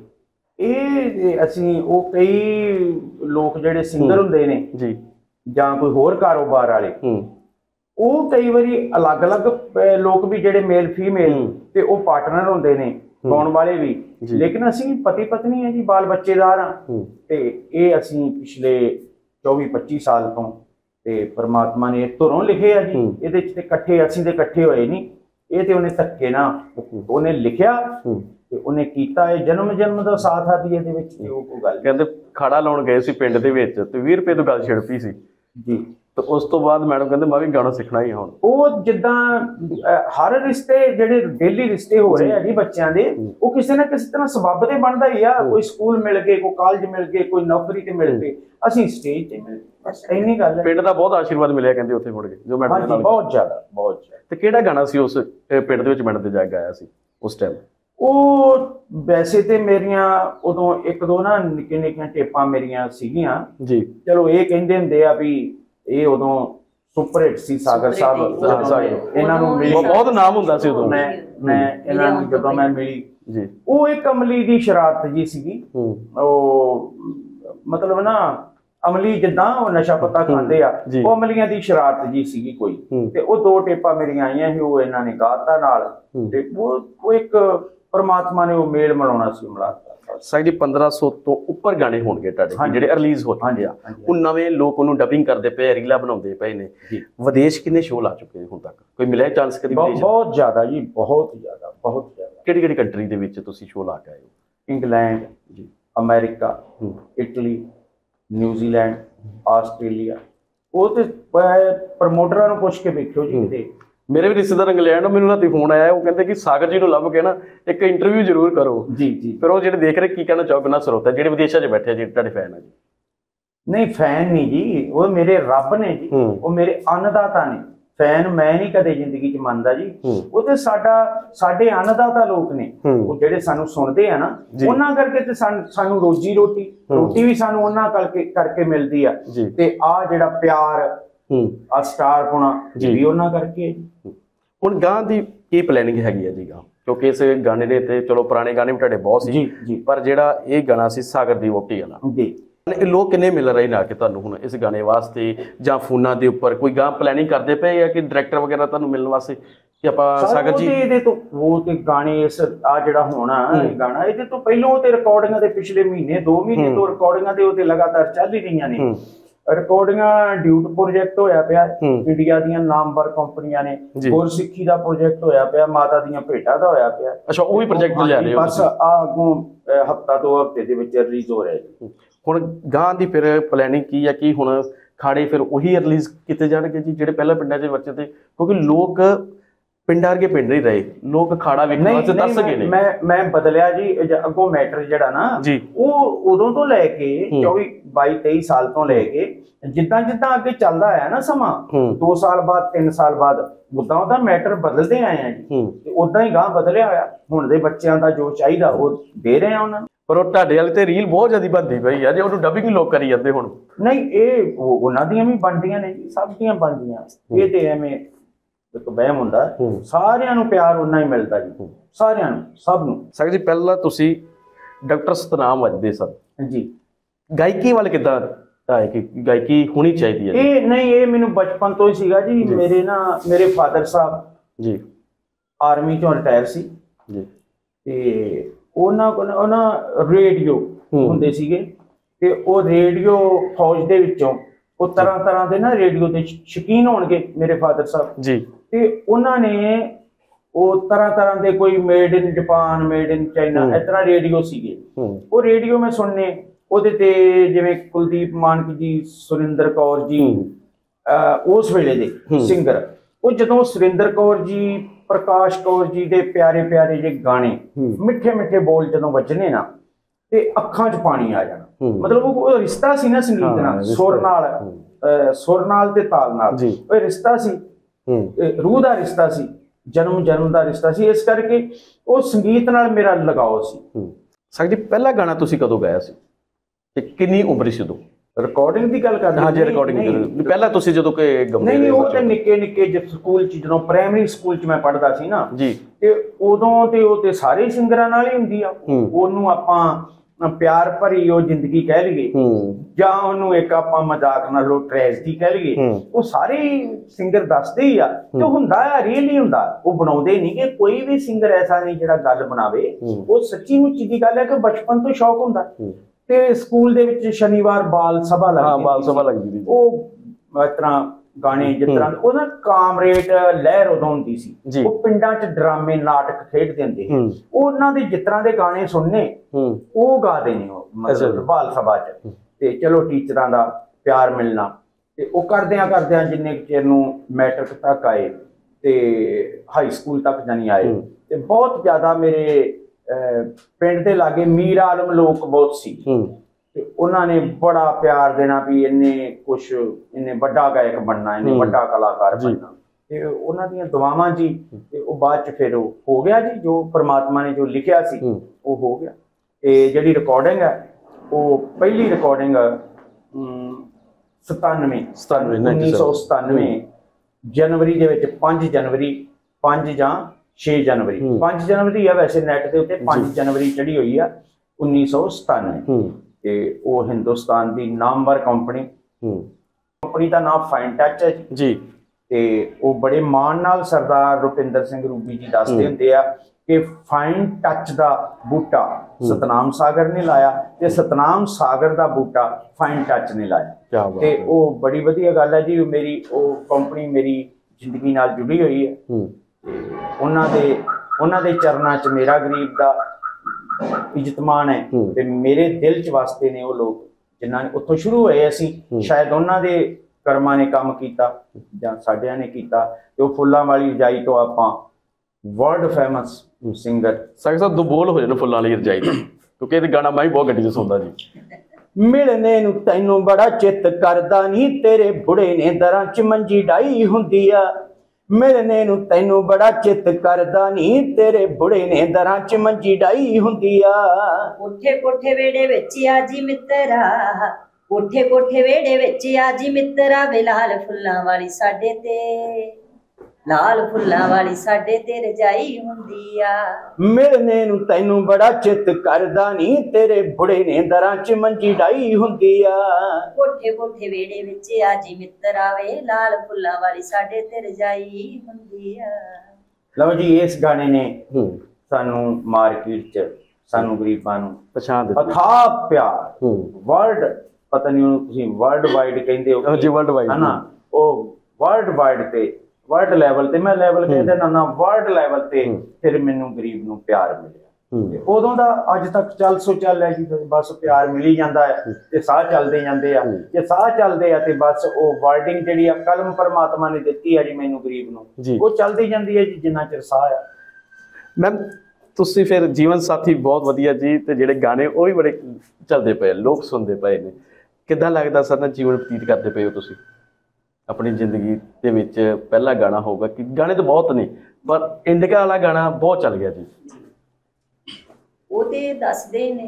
ਇਹ ਅਸੀਂ ਉਹ ਕਈ ਲੋਕ ਜਿਹੜੇ ਸਿੰਗਰ ਹੁੰਦੇ ਨੇ ਜੀ ਜਾਂ ਕੋਈ ਹੋਰ ਕਾਰੋਬਾਰ ਵਾਲੇ ਉਹ ਕਈ ਵਾਰੀ ਅਲੱਗ-ਅਲੱਗ ਲੋਕ ਵੀ ਜਿਹੜੇ ਮੇਲ ਫੀਮੇਲ ਤੇ ਉਹ ਪਾਰਟਨਰ ਹੁੰਦੇ ਨੇ ਗਾਉਣ ਵਾਲੇ ਵੀ ਲੇਕਿਨ ਅਸੀਂ ਪਤੀ ਪਤਨੀ ਹੈ ਜੀ ਬਾਲ ਬੱਚੇਦਾਰ ਆ ਤੇ ਇਹ ਅਸੀਂ ਪਿਛਲੇ ਚੌਵੀ ਪੱਚੀ ਸਾਲ ਤੋਂ ਤੇ ਪਰਮਾਤਮਾ ਨੇ ਧੁਰੋਂ ਲਿਖੇ ਆ ਜੀ ਇਹਦੇ ਚ ਤੇ ਇਕੱਠੇ ਅਸੀਂ ਤੇ ਇਕੱਠੇ ਹੋਏ ਨਹੀਂ ਇਹ ਤੇ ਉਹਨੇ ਧੱਕੇ ਨਾ ਉਹਨੇ ਲਿਖਿਆ ਤੇ ਉਹਨੇ ਕੀਤਾ ਇਹ ਜਨਮ ਜਨਮ ਦਾ ਸਾਥ ਆ ਦੀ ਇਹਦੇ ਵਿੱਚ ਤੇ ਉਹ ਕੋਈ ਗੱਲ ਕਹਿੰਦੇ ਖਾੜਾ ਲਾਉਣ ਗਏ ਸੀ ਪਿੰਡ ਦੇ ਵਿੱਚ ਤੇ ਵੀਹ ਰੁਪਏ ਤੋਂ ਗੱਲ ਛਿੜ ਪਈ ਸੀ ਜੀ ਤੇ ਉਸ ਤੋਂ ਬਾਅਦ ਮੈਡਮ ਕਹਿੰਦੇ ਮੈਂ ਵੀ ਗਾਣਾ ਸਿੱਖਣਾ ਹੀ ਹੁਣ। ਉਹ ਜਿੱਦਾਂ ਹਰ ਰਿਸ਼ਤੇ ਜਿਹੜੇ ਡੇਲੀ ਰਿਸ਼ਤੇ ਹੋ ਰਹੇ ਆ ਜੀ ਬੱਚਿਆਂ ਦੇ ਉਹ ਕਿਸੇ ਨਾ ਕਿਸੇ ਤਰ੍ਹਾਂ ਸਬੱਬ ਤੇ ਬਣਦਾ ਹੀ ਆ ਕੋਈ ਸਕੂਲ ਮਿਲ ਗਏ ਕੋਈ ਕਾਲਜ ਮਿਲ ਗਏ ਕੋਈ ਨੌਕਰੀ ਤੇ ਮਿਲ ਗਏ ਅਸੀਂ ਸਟੇਜ ਤੇ ਮਿਲ ਬਸ ਇੰਨੀ ਗੱਲ ਹੈ। ਪਿੰਡ ਦਾ ਬਹੁਤ ਆਸ਼ੀਰਵਾਦ ਮਿਲਿਆ ਕਹਿੰਦੇ ਉੱਥੇ ਮੁੜ ਕੇ ਜੋ ਮੈਡਮ ਨੇ ਬਹੁਤ ਜ਼ਿਆਦਾ ਬਹੁਤ ਜ਼ਿਆਦਾ। ਤੇ ਕਿਹੜਾ ਗਾਣਾ ਸੀ ਉਸ ਪਿੰਡ ਦੇ ਵਿੱਚ ਮੈਡਮ ਦੇ ਜਾ ਗਾਇਆ ਸੀ ਉਸ ਟਾਈਮ? ਉਹ ਵੈਸੇ ਤੇ ਮੇਰੀਆਂ ਉਦੋਂ ਇੱਕ ਦੋ ਨਾ ਨਿੱਕੀਆਂ ਨਿੱਕੀਆਂ ਟੇਪਾਂ ਮੇਰੀਆਂ ਸੀਗੀਆਂ ਜੀ ਚਲੋ ਇਹ ਕਹਿੰਦੇ ਹੁੰਦੇ ਆ ਵੀ ਇਹ ਉਦੋਂ ਸੁਪਰ ਹਿੱਟ ਸੀ ਸਾਗਰ ਸਾਹਿਬ ਇਹਨਾਂ ਨੂੰ ਮਿਲੀ ਬਹੁਤ ਨਾਮ ਹੁੰਦਾ ਸੀ ਉਦੋਂ ਮੈਂ ਮੈਂ ਇਹਨਾਂ ਨੂੰ ਜਦੋਂ ਮੈਂ ਮਿਲੀ ਜੀ ਉਹ ਇੱਕ ਅਮਲੀ ਦੀ ਸ਼ਰਾਰਤ ਜੀ ਸੀਗੀ ਉਹ ਮਤਲਬ ਨਾ ਅਮਲੀ ਜਿੱਦਾਂ ਉਹ ਨਸ਼ਾ ਪੱਤਾ ਖਾਂਦੇ ਆ ਉਹ ਅਮਲੀਆਂ ਦੀ ਸ਼ਰਾਰਤ ਜੀ ਸੀਗੀ ਕੋਈ ਤੇ ਉਹ ਦੋ ਟੇਪਾਂ ਮੇਰੀਆਂ ਆਈਆਂ ਸੀ ਉਹ ਇਹਨਾਂ ਨੇ ਗਾਤਾ ਨਾਲ ਤੇ ਉਹ ਉਹ ਇੱਕ ਪਰਮਾਤਮਾ ਨੇ ਉਹ ਮੇਲ ਮਿਲਾਉਣਾ ਸੀ ਮਿਲਾਤਾ ਸਾਡੀ ਪੰਦਰਾਂ ਸੌ ਤੋਂ ਉੱਪਰ ਗਾਣੇ ਹੋਣਗੇ ਤੁਹਾਡੇ ਜਿਹੜੇ ਰਿਲੀਜ਼ ਹੋ ਚੁੱਕੇ ਆ ਉਹ ਨਵੇਂ ਲੋਕ ਉਹਨੂੰ ਡਬਿੰਗ ਕਰਦੇ ਪਏ ਰੀਲਾਂ ਬਣਾਉਂਦੇ ਪਏ ਨੇ ਵਿਦੇਸ਼ ਕਿੰਨੇ ਸ਼ੋਅ ਲਾ ਚੁੱਕੇ ਹੁਣ ਤੱਕ ਕੋਈ ਮਿਲਿਆ ਚਾਂਸ ਕਦੀ ਵਿਦੇਸ਼? ਬਹੁਤ ਜ਼ਿਆਦਾ ਜੀ ਬਹੁਤ ਜ਼ਿਆਦਾ ਬਹੁਤ ਜ਼ਿਆਦਾ। ਕਿਹੜੀ ਕਿਹੜੀ ਕੰਟਰੀ ਦੇ ਵਿੱਚ ਤੁਸੀਂ ਸ਼ੋਅ ਲਾ ਕੇ ਆਏ ਹੋ? ਇੰਗਲੈਂਡ ਜੀ ਅਮਰੀਕਾ ਇਟਲੀ ਨਿਊਜ਼ੀਲੈਂਡ ਆਸਟ੍ਰੇਲੀਆ ਉਹ ਤੇ ਪ੍ਰਮੋਟਰਾਂ ਨੂੰ ਪੁੱਛ ਕੇ ਵੇਖਿਓ ਜੀ ਕਿਤੇ ਮੇਰੇ ਵੀ ਰਿਸ਼ਤੇਦਾਰ ਇੰਗਲੈਂਡ ਮੈਨੂੰ ਰਾਤੀ ਫੋਨ ਆਇਆ, ਉਹ ਕਹਿੰਦੇ ਕਿ ਸਾਗਰ ਜੀ ਨੂੰ ਲੱਭ ਕੇ ਨਾ ਇੱਕ ਇੰਟਰਵਿਊ ਜ਼ਰੂਰ ਕਰੋ। ਜੀ ਜੀ। ਫਿਰ ਉਹ ਜਿਹੜੇ ਦੇਖ ਰਹੇ ਕੀ ਕਹਿਣਾ ਚਾਹੋਗੇ ਨਾ ਸਰੋਤਾ ਜਿਹੜੇ ਵਿਦੇਸ਼ਾਂ 'ਚ ਬੈਠੇ ਜਿਹੜੇ ਤੁਹਾਡੇ ਫੈਨ ਆ ਜੀ? ਨਹੀਂ ਫੈਨ ਨਹੀਂ ਜੀ, ਉਹ ਮੇਰੇ ਰੱਬ ਨੇ ਜੀ, ਉਹ ਮੇਰੇ ਅੰਨਦਾਤਾ ਨੇ। ਫੈਨ ਮੈਂ ਨਹੀਂ ਕਦੇ ਜ਼ਿੰਦਗੀ 'ਚ ਮੰਨਦਾ ਜੀ, ਉਹ ਤੇ ਸਾਡਾ ਸਾਡੇ ਅੰਨਦਾਤਾ ਲੋਕ ਨੇ, ਉਹ ਜਿਹੜੇ ਸਾਨੂੰ ਸੁਣਦੇ ਆ ਨਾ, ਉਹਨਾਂ ਕਰਕੇ ਤੇ ਸਾਨੂੰ ਰੋਜੀ ਰੋਟੀ ਰੋਟੀ ਵੀ ਸਾਨੂੰ ਉਹਨਾਂ ਕਰਕੇ ਕਰਕੇ ਮਿਲਦੀ ਆ। ਤੇ ਆ ਜਿਹੜਾ ਪਿਆਰ ਆ ਸਟਾਰ ਹੋਣਾ ਵੀ ਉਹਨਾਂ ਕਰਕੇ। ਹੁਣ ਗਾਂ ਦੀ ਕੀ ਪਲੈਨਿੰਗ ਹੈਗੀ ਆ ਜੀ ਗਾਂ? ਕਿਉਂਕਿ ਇਸ ਗਾਣੇ ਦੇ ਤੇ ਚਲੋ ਪੁਰਾਣੇ ਗਾਣੇ ਵੀ ਤੁਹਾਡੇ ਬਹੁਤ ਸੀ, ਪਰ ਜਿਹੜਾ ਇਹ ਗਾਣਾ ਸੀ ਸਾਗਰ ਦੀ ਵੋਟੀ ਵਾਲਾ ਜੀ, ਇਹ ਲੋਕ ਕਿੰਨੇ ਮਿਲ ਰਹੇ ਨਾ ਕਿ ਤੁਹਾਨੂੰ ਹੁਣ ਇਸ ਗਾਣੇ ਵਾਸਤੇ, ਜਾਂ ਫੋਨਾਂ ਦੇ ਉੱਪਰ ਕੋਈ ਗਾਂ ਪਲੈਨਿੰਗ ਕਰਦੇ ਪਏ ਆ ਕਿ ਡਾਇਰੈਕਟਰ ਵਗੈਰਾ ਤੁਹਾਨੂੰ ਮਿਲਣ ਵਾਸਤੇ ਕਿ ਆਪਾਂ ਸਾਗਰ ਜੀ ਇਹਦੇ ਤੋਂ ਉਹ ਤੇ ਗਾਣੇ ਇਸ ਆ ਜਿਹੜਾ ਹੋਣਾ ਗਾਣਾ ਇਹਦੇ ਤੋਂ ਪਹਿਲਾਂ ਤੇ ਰਿਕਾਰਡਿੰਗਾਂ ਦੇ ਪਿਛਲੇ ਮਹੀਨੇ ਦੋ ਮਹੀਨੇ ਤੋਂ ਰਿਕਾਰਡਿੰਗਾਂ ਦੇ ਉਹ ਤੇ ਲਗਾਤਾਰ ਚੱਲ ਹੀ ਰਹੀਆਂ ਨੇ। ਰਿਕਾਰਡਿੰਗਾਂ ਡਿਊਟ ਪ੍ਰੋਜੈਕਟ ਹੋਇਆ ਪਿਆ, ਇੰਡੀਆ ਦੀਆਂ ਨਾਮਵਰ ਕੰਪਨੀਆਂ ਨੇ, ਗੁਰਸਿੱਖੀ ਦਾ ਪ੍ਰੋਜੈਕਟ ਹੋਇਆ ਪਿਆ, ਮਾਤਾ ਦੀਆਂ ਭੇਟਾਂ ਦਾ ਹੋਇਆ ਪਿਆ। ਅੱਛਾ, ਉਹ ਵੀ ਪ੍ਰੋਜੈਕਟ ਲਿਆ ਰਹੇ ਹੋ? ਬਸ ਆ ਅੱਗੋਂ ਹਫਤਾ ਦੋ ਹਫਤੇ ਦੇ ਵਿੱਚ ਰਿਲੀਜ਼ ਹੋ ਰਿਹਾ। ਹੁਣ ਗਾਂ ਦੀ ਫਿਰ ਪਲੈਨਿੰਗ ਕੀ ਆ ਕਿ ਹੁਣ ਖਾੜੇ ਫਿਰ ਉਹੀ ਰਿਲੀਜ਼ ਕੀਤੇ ਜਾਣਗੇ ਜੀ ਜਿਹੜੇ ਪਹਿਲਾਂ ਪਿੰਡਾਂ 'ਚ ਬੱਚੇ ਤੇ? ਕਿਉਂਕਿ ਲੋਕ ਪਿੰਡਾਂ ਵਰਗੇ ਪਿੰਡ ਨਹੀਂ ਰਹੇ, ਲੋਕ ਖਾੜਾ ਵੇਖਣ ਵਾਸਤੇ ਦੱਸ ਗਏ ਨੇ। ਮੈਂ ਮੈਂ ਬਦਲਿਆ ਜੀ ਅੱਗੋਂ ਮੈਟਰ ਜਿਹੜਾ ਨਾ ਉਹ ਉਦੋਂ ਤੋਂ ਲੈ ਕੇ ਚੌਵੀ ਬਾਈ ਤੇਈ ਸਾਲ ਤੋਂ ਲੈ ਕੇ ਜਿੱਦਾਂ ਜਿੱਦਾਂ ਅੱਗੇ ਚੱਲਦਾ ਆਇਆ ਨਾ ਸਮਾਂ, ਦੋ ਸਾਲ ਬਾਅਦ ਤਿੰਨ ਸਾਲ ਬਾਅਦ ਉਦਾਂ ਉਹਦਾ ਮੈਟਰ ਬਦਲਦੇ ਆਏ ਆ ਜੀ, ਤੇ ਉਦਾਂ ਹੀ ਗਾਂ ਬਦਲਿਆ ਹੋਇਆ। ਹੁਣ ਦੇ ਬੱਚਿਆਂ ਦਾ ਜੋ ਚਾਹੀਦਾ ਉਹ ਦੇ ਰਹੇ ਆ ਉਹਨਾਂ ਨੂੰ। ਪਰ ਉਹ ਤੁਹਾਡੇ ਵਾਲੇ ਤੇ ਰੀਲ ਬਹੁਤ ਜ਼ਿਆਦਾ ਬਣਦੀ ਪਈ ਆ ਜੇ ਉਹਨੂੰ ਡਬਿੰਗ ਲੋਕ ਕਰੀ ਜਾਂਦੇ ਹੁਣ। ਨਹੀਂ ਇਹ ਉਹਨਾਂ ਦੀਆਂ ਵੀ ਬਣਦੀਆਂ ਨੇ ਜੀ, ਸਭ ਦੀਆਂ ਬਣਦੀਆਂ। ਇਹ ਤੇ ਐਵੇਂ ਇੱਕ ਵਹਿਮ ਹੁੰਦਾ, ਸਾਰਿਆਂ ਨੂੰ ਪਿਆਰ ਉਨਾ ਹੀ ਮਿਲਦਾ ਜੀ, ਸਾਰਿਆਂ ਨੂੰ, ਸਭ ਨੂੰ। ਸਾਗਰ ਜੀ ਪਹਿਲਾਂ ਤੁਸੀਂ ਡਾਕਟਰ ਸਤਨਾਮ ਵੱਜਦੇ ਸਨ ਜੀ, ਗਾਇਕੀ ਵੱਲ ਕਿੱਦਾਂ ਆਏ ਕਿ ਗਾਇਕੀ ਹੋਣੀ ਚਾਹੀਦੀ ਹੈ? ਇਹ ਨਹੀਂ, ਇਹ ਮੈਨੂੰ ਬਚਪਨ ਤੋਂ ਹੀ ਸੀਗਾ ਜੀ। ਮੇਰੇ ਨਾ ਮੇਰੇ ਫਾਦਰ ਸਾਹਿਬ ਜੀ ਆਰਮੀ ਚੋਂ ਰਿਟਾਇਰ ਸੀ ਜੀ, ਤੇ ਉਹਨਾਂ ਕੋਲ ਉਹਨਾਂ ਰੇਡੀਓ ਹੁੰਦੇ ਸੀਗੇ, ਤੇ ਉਹ ਰੇਡੀਓ ਫੌਜ ਦੇ ਵਿੱਚੋਂ ਉਹ ਤਰ੍ਹਾਂ ਤਰ੍ਹਾਂ ਦੇ ਨਾ ਰੇਡੀਓ ਦੇ ਸ਼ੌਕੀਨ ਹੋਣਗੇ ਮੇਰੇ ਫਾਦਰ ਸਾਹਿਬ ਜੀ, ਤੇ ਉਹਨਾਂ ਨੇ ਉਹ ਤਰ੍ਹਾਂ ਤਰ੍ਹਾਂ ਦੇ ਕੋਈ made in Japan, made in China, ਇਸ ਤਰ੍ਹਾਂ ਰੇਡੀਓ ਸੀਗੇ। ਉਹ ਰੇਡੀਓ ਮੈਂ ਸੁਣਨੇ, ਉਹਦੇ ਤੇ ਜਿਵੇਂ ਕੁਲਦੀਪ ਮਾਨਕ ਜੀ, ਸੁਰਿੰਦਰ ਕੌਰ ਜੀ, ਉਸ ਵੇਲੇ ਦੇ ਸਿੰਗਰ, ਉਹ ਜਦੋਂ ਸੁਰਿੰਦਰ ਕੌਰ ਜੀ, ਪ੍ਰਕਾਸ਼ ਕੌਰ ਜੀ ਦੇ ਪਿਆਰੇ ਪਿਆਰੇ ਜਿਹੇ ਗਾਣੇ, ਮਿੱਠੇ ਮਿੱਠੇ ਬੋਲ ਜਦੋਂ ਵੱਜਣੇ ਨਾ, ਤੇ ਅੱਖਾਂ 'ਚ ਪਾਣੀ ਆ ਜਾਣਾ। ਮਤਲਬ ਉਹ ਰਿਸ਼ਤਾ ਸੀ ਨਾ ਸੰਗੀਤ ਨਾਲ, ਸੁਰ ਨਾਲ, ਸੁਰ ਨਾਲ ਤੇ ਤਾਲ ਨਾਲ, ਉਹ ਰਿਸ਼ਤਾ ਸੀ, ਰੂਹ ਦਾ ਰਿਸ਼ਤਾ ਸੀ, ਜਨਮ ਜਨਮ ਦਾ ਰਿਸ਼ਤਾ ਸੀ। ਇਸ ਕਰਕੇ ਉਹ ਸੰਗੀਤ ਨਾਲ ਮੇਰਾ ਲਗਾਓ ਸੀ। ਸਾਗਰ ਜੀ ਪਹਿਲਾ ਗਾਣਾ ਤੁਸੀਂ ਕਦੋਂ ਗਾਇਆ ਸੀ ਤੇ ਕਿੰਨੀ ਉਮਰ ਸੀ ਉਦੋਂ? ਰਿਕਾਰਡਿੰਗ ਦੀ ਗੱਲ ਕਰਦੇ? ਹਾਂ ਜੀ, ਰਿਕਾਰਡਿੰਗ ਪਹਿਲਾਂ ਤੁਸੀਂ ਜਦੋਂ ਕਿ ਗਾਉਂਦੇ? ਨਹੀਂ ਨਹੀਂ, ਉਹ ਤੇ ਨਿੱਕੇ ਨਿੱਕੇ ਜਦ ਸਕੂਲ 'ਚ, ਜਦੋਂ ਪ੍ਰਾਇਮਰੀ ਸਕੂਲ 'ਚ ਮੈਂ ਪੜ੍ਹਦਾ ਸੀ ਨਾ ਜੀ, ਤੇ ਉਦੋਂ ਤੇ ਉਹ ਤੇ ਸਾਰੇ ਸਿੰਗਰਾਂ ਨਾਲ ਹੀ ਹੁੰਦੀ ਆ। ਉਹਨੂੰ ਆਪਾਂ ਪਿਆਰ ਭਰੀ ਉਹ ਜ਼ਿੰਦਗੀ ਕਹਿ ਲਈਏ, ਜਾਂ ਉਹਨੂੰ ਇੱਕ ਆਪਾਂ ਮਜ਼ਾਕ ਨਾਲ ਉਹ ਟ੍ਰੈਜਡੀ ਕਹਿ ਲਈਏ, ਉਹ ਸਾਰੇ ਸਿੰਗਰ ਦੱਸਦੇ ਹੀ ਆ। ਤੇ ਹੁੰਦਾ ਆ, ਰੀਅਲ ਹੀ ਹੁੰਦਾ, ਉਹ ਬਣਾਉਂਦੇ ਨਹੀਂ ਕਿ ਕੋਈ ਵੀ ਸਿੰਗਰ ਐਸਾ ਨਹੀਂ ਜਿਹੜਾ ਗੱਲ ਬਣਾਵੇ। ਉਹ ਸੱਚੀ ਮੁੱਚੀ ਦੀ ਗੱਲ ਹੈ ਕਿ ਬਚਪਨ ਤੋਂ ਸ਼ੌਕ ਹੁੰਦਾ। ਤੇ ਸਕੂਲ ਦੇ ਵਿੱਚ ਸ਼ਨੀਵਾਰ ਬਾਲ ਸਭਾ ਲੱਗਦੀ, ਬਾਲ ਸਭਾ ਲੱਗਦੀ, ਉਹ ਇਸ ਤਰ੍ਹਾਂ ਗਾਣੇ ਜਿਸ ਤਰ੍ਹਾਂ ਉਹਦਾ ਕਾਮਰੇਡ ਲਹਿਰ ਉਦੋਂ ਹੁੰਦੀ ਸੀ। ਉਹ ਪਿੰਡਾਂ 'ਚ ਡਰਾਮੇ ਨਾਟਕ ਖੇਡਦੇ ਹੁੰਦੇ, ਉਹਨਾਂ ਦੇ ਜਿਸ ਤਰ੍ਹਾਂ ਦੇ ਗਾਣੇ ਸੁਣਨੇ ਉਹ ਗਾਦੇ ਨੇ ਉਹ ਮਤਲਬ ਬਾਲ ਸਭਾ 'ਚ। ਤੇ ਚਲੋ ਟੀਚਰਾਂ ਦਾ ਪਿਆਰ ਮਿਲਣਾ, ਤੇ ਉਹ ਕਰਦਿਆਂ ਕਰਦਿਆਂ ਜਿੰਨੇ ਚਿਰ ਨੂੰ ਮੈਟ੍ਰਿਕ ਤੱਕ ਆਏ ਤੇ ਹਾਈ ਸਕੂਲ ਤੱਕ ਜਾਨੀ ਆਏ, ਤੇ ਬਹੁਤ ਜ਼ਿਆਦਾ ਮੇਰੇ ਪਿੰਡ ਦੇ ਲਾਗੇ ਮੀਰ ਆਲਮ ਲੋਕ ਬਹੁਤ ਸੀ, ਤੇ ਉਹਨਾਂ ਨੇ ਬੜਾ ਪਿਆਰ ਦੇਣਾ ਵੀ ਇਹਨੇ ਕੁਛ, ਇਹਨੇ ਵੱਡਾ ਗਾਇਕ ਬਣਨਾ, ਇਹਨੇ ਵੱਡਾ ਕਲਾਕਾਰ ਬਣਨਾ। ਤੇ ਉਹਨਾਂ ਦੀਆਂ ਦੁਆਵਾਂ ਜੀ, ਤੇ ਉਹ ਬਾਅਦ 'ਚ ਫਿਰ ਉਹ ਹੋ ਗਿਆ ਜੀ, ਜੋ ਪ੍ਰਮਾਤਮਾ ਨੇ ਜੋ ਲਿਖਿਆ ਸੀ ਉਹ ਹੋ ਗਿਆ। ਤੇ ਜਿਹੜੀ ਰਿਕਾਰਡਿੰਗ ਹੈ ਉਹ ਪਹਿਲੀ ਰਿਕਾਰਡਿੰਗ ਸਤਾਨਵੇਂ ਉੱਨੀ ਸੌ ਸਤਾਨਵੇਂ ਜਨਵਰੀ ਦੇ ਵਿੱਚ, ਪੰਜ ਜਨਵਰੀ, ਪੰਜ ਜਾਂ ਛੇ ਜਨਵਰੀ, ਪੰਜ ਜਨਵਰੀ ਆ ਵੈਸੇ ਨੈਟ ਦੇ ਉੱਤੇ, ਪੰਜ ਜਨਵਰੀ ਚੜੀ ਹੋਈ ਆ ਉੱਨੀ ਸੌ ਸਤਾਨਵੇਂ। ਤੇ ਉਹ ਹਿੰਦੁਸਤਾਨ ਦੀ ਨਾਮਵਰ ਕੰਪਨੀ, ਕੰਪਨੀ ਦਾ ਨਾਮ ਫਾਈਨ ਟੱਚ ਹੈ ਜੀ। ਤੇ ਉਹ ਬੜੇ ਮਾਣ ਨਾਲ ਸਰਦਾਰ ਰੁਪਿੰਦਰ ਸਿੰਘ ਰੂਬੀ ਜੀ ਦੱਸਦੇ ਹੁੰਦੇ ਆ ਕਿ ਫਾਈਨ ਟੱਚ ਦਾ ਬੂਟਾ ਸਤਨਾਮ ਸਾਗਰ ਨੇ ਲਾਇਆ, ਤੇ ਸਤਨਾਮ ਸਾਗਰ ਦਾ ਬੂਟਾ ਫਾਈਨ ਟੱਚ ਨੇ ਲਾਇਆ। ਤੇ ਉਹ ਬੜੀ ਵਧੀਆ ਗੱਲ ਹੈ ਜੀ। ਮੇਰੀ ਉਹ ਕੰਪਨੀ ਮੇਰੀ ਜ਼ਿੰਦਗੀ ਨਾਲ ਜੁੜੀ ਹੋਈ ਹੈ, ਤੇ ਉਹਨਾਂ ਦੇ ਉਹਨਾਂ ਦੇ ਚਰਨਾਂ 'ਚ ਮੇਰਾ ਗਰੀਬ ਦਾ ਇੱਜ਼ਤਮਾਨ ਹੈ, ਤੇ ਮੇਰੇ ਦਿਲ 'ਚ ਵਸਦੇ ਨੇ ਉਹ ਲੋਕ ਜਿਨ੍ਹਾਂ ਨੇ ਉੱਥੋਂ ਸ਼ੁਰੂ ਹੋਏ। ਅਸੀਂ ਸ਼ਾਇਦ ਉਹਨਾਂ ਦੇ ਕਰਮਾਂ ਨੇ ਕੰਮ ਕੀਤਾ ਜਾਂ ਸਾਡਿਆਂ ਨੇ ਕੀਤਾ ਤੇ ਉਹ ਫੁੱਲਾਂ ਵਾਲੀ ਰਜਾਈ ਤੋਂ ਆਪਾਂ ਵਰਲਡ ਫੇਮਸ ਸਿੰਗਰ ਸਾਗ ਸਾਹਿਬ ਦੋ ਬੋਲ ਹੋ ਜਾਣ ਫੁੱਲਾਂ ਵਾਲੀ ਰਜਾਈ ਤੋਂ, ਕਿਉਂਕਿ ਇਹ ਗਾਣਾ ਮੈਂ ਵੀ ਬਹੁਤ ਗੱਡੀ 'ਚ ਸੁਣਦਾ ਜੀ। ਮਿਲਣੇ ਨੂੰ ਤੈਨੂੰ ਬੜਾ ਚਿੱਤ ਕਰਦਾ ਨੀ, ਤੇਰੇ ਬੁੜੇ ਨੇ ਦਰਾਂ 'ਚ ਮੰਜੀ ਡਾਈ ਹੁੰਦੀ ਆ। ਮਿਲਣੇ ਨੂੰ ਤੈਨੂੰ ਬੜਾ ਚਿੱਤ ਕਰਦਾ ਨੀ, ਤੇਰੇ ਬੁੜੇ ਨੇ ਦਰਾਂ 'ਚ ਮੰਜੀ ਡਾਈ ਹੁੰਦੀ ਆ। ਕੋਠੇ ਕੋਠੇ ਵੇੜੇ ਵਿੱਚ ਆ ਜੀ ਮਿੱਤਰਾ, ਕੋਠੇ ਕੋਠੇ ਵੇੜੇ ਵਿੱਚ ਆ ਜੀ ਮਿੱਤਰਾ, ਵੇ ਲਾਲ ਫੁੱਲਾਂ ਵਾਲੀ ਸਾਡੇ ਤੇ, ਲਾਲ ਫੁੱਲਾਂ ਵਾਲੀ ਸਾਡੇ ਤੇ ਰਜਾਈ ਹੁੰਦੀ ਆ। ਮਿਲਣੇ ਨੂੰ ਤੈਨੂੰ ਬੜਾ ਚਿੱਤ ਕਰਦਾ ਨੀ, ਤੇਰੇ ਬੁੜੇ ਨੇ ਦਰਾਂ 'ਚ ਮੰਜੀ ਡਾਈ ਹੁੰਦੀ ਆ। ਕੋਠੇ ਕੋਠੇ ਵੇੜੇ ਵਿੱਚ ਆ ਜੀ ਮਿੱਤਰਾ, ਵੇ ਲਾਲ ਫੁੱਲਾਂ ਵਾਲੀ ਸਾਡੇ ਤੇ ਰਜਾਈ ਹੁੰਦੀ ਆ। ਲਓ ਜੀ, ਇਸ ਗਾਣੇ ਨੇ ਸਾਨੂੰ ਮਾਰਕੀਟ 'ਚ ਸਾਨੂੰ ਗਰੀਬਾਂ ਨੂੰ ਪਛਾਣ ਦਿੱਤੀ, ਅਥਾਹ ਪਿਆਰ ਵਰਲਡ, ਪਤਾ ਨਹੀਂ ਉਹਨੂੰ ਤੁਸੀਂ ਵਰਲਡ ਵਾਈਡ ਕਹਿੰਦੇ ਹੋ ਜੀ, ਵਰਲਡ ਵਾਈਡ ਹਨਾ, ਉਹ ਵਰਲਡ ਵਾਈਡ ਤੇ ਵਰਲਡ ਲੈਵਲ ਤੇ, ਮੈਂ ਲੈਵਲ ਕਹਿੰਦਾ ਨਾ ਨਾ ਵਰਲਡ ਲੈਵਲ ਤੇ ਫਿਰ ਮੈਨੂੰ ਗਰੀਬ ਨੂੰ ਪਿਆਰ ਮਿਲਿਆ। ਉਦੋਂ ਦਾ ਅੱਜ ਤੱਕ ਚੱਲ ਸੋ ਚੱਲ ਹੈ ਜੀ, ਬਸ ਪਿਆਰ ਮਿਲੀ ਜਾਂਦਾ ਹੈ ਤੇ ਸਾਹ ਚੱਲਦੇ ਜਾਂਦੇ ਆ, ਜੇ ਸਾਹ ਚੱਲਦੇ ਆ ਤੇ ਬਸ ਉਹ ਵਰਡਿੰਗ ਜਿਹੜੀ ਆ ਕਲਮ ਪਰਮਾਤਮਾ ਨੇ ਦਿੱਤੀ ਆ ਜੀ ਮੈਨੂੰ ਗਰੀਬ ਨੂੰ, ਉਹ ਚੱਲਦੀ ਜਾਂਦੀ ਹੈ ਜੀ ਜਿੰਨਾ ਚਿਰ ਸਾਹ ਆ। ਮੈਮ ਤੁਸੀਂ ਫਿਰ ਜੀਵਨ ਸਾਥੀ ਬਹੁਤ ਵਧੀਆ ਜੀ, ਤੇ ਜਿਹੜੇ ਗਾਣੇ ਉਹ ਵੀ ਬੜੇ ਚੱਲਦੇ ਪਏ, ਲੋਕ ਸੁਣਦੇ ਪਏ ਨੇ। ਕਿੱਦਾਂ ਲੱਗਦਾ ਸਰ ਨਾਲ ਜੀਵਨ ਬਤੀਤ ਕਰਦੇ ਪਏ ਹੋ ਤੁਸੀਂ ਆਪਣੀ ਜ਼ਿੰਦਗੀ ਦੇ ਵਿੱਚ? ਪਹਿਲਾ ਗਾਣਾ ਹੋਊਗਾ ਕਿ ਗਾਣੇ ਤਾਂ ਬਹੁਤ ਨੇ, ਪਰ ਇੰਡੀਕਾ ਵਾਲਾ ਗਾਣਾ ਬਹੁਤ ਚੱਲ ਗਿਆ ਜੀ। ਉਹ ਤੇ ਦੱਸਦੇ ਨੇ